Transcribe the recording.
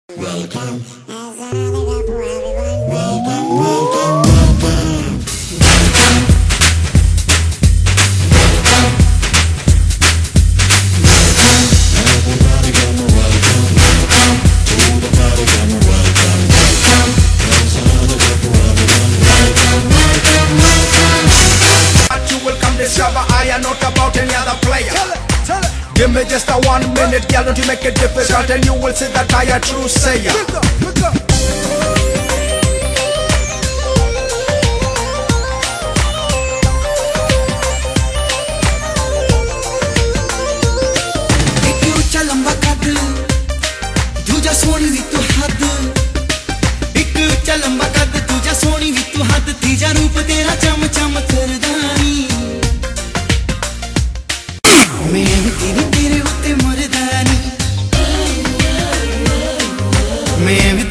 Welcome. I am not about any other player. Give me just a 1 minute, girl, don't you make it difficult, and you will see that I a true sayer. एक ऊंचा लंबा कद, दूजा सोहनी we तू हद। एक ऊंचा लंबा कद, दूजा सोहनी वी तू हद। तीजा रूप तेरा चम चम करदानी। मैं भी तेरे उत्ते मरदानी। मैं भी